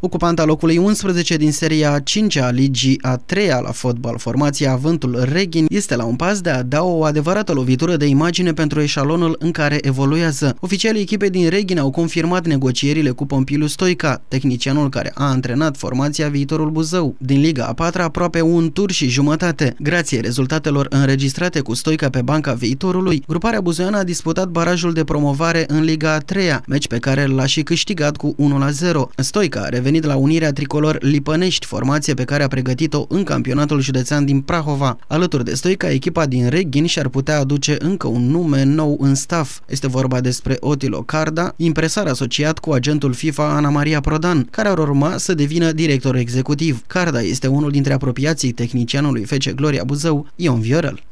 Ocupanta locului 11 din seria 5-a a ligii a 3-a la fotbal, formația Vântul Reghin este la un pas de a da o adevărată lovitură de imagine pentru eșalonul în care evoluează. Oficialii echipei din Reghin au confirmat negocierile cu Pompiliu Stoica, tehnicianul care a antrenat formația Viitorul Buzău. Din Liga a 4-a aproape un tur și jumătate. Grație rezultatelor înregistrate cu Stoica pe banca Viitorului, gruparea buzoiană a disputat barajul de promovare în Liga a 3-a, meci pe care l-a și câștigat cu 1-0. Stoica a revenit la Unirea Tricolor Lipănești, formație pe care a pregătit-o în campionatul județean din Prahova. Alături de Stoica, echipa din Reghin și-ar putea aduce încă un nume nou în staff. Este vorba despre Otilo Carda, impresar asociat cu agentul FIFA Ana Maria Prodan, care ar urma să devină director executiv. Carda este unul dintre apropiații tehnicianului FC Gloria Buzău, Ion Viorel.